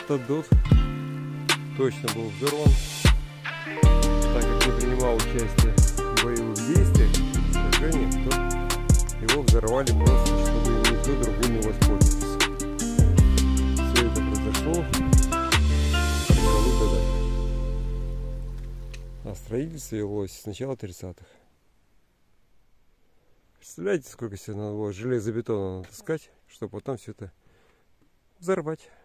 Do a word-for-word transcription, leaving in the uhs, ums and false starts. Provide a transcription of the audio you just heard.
этот дот точно был взорван, так как не принимал участие в боевых действиях, сражениях, то его взорвали просто, чтобы никто другой не воспользовался. Все это произошло в сороковых годах. А строительство велось с начала тридцатых. Представляете, сколько себе надо было железобетона натаскать, чтобы потом все это взорвать.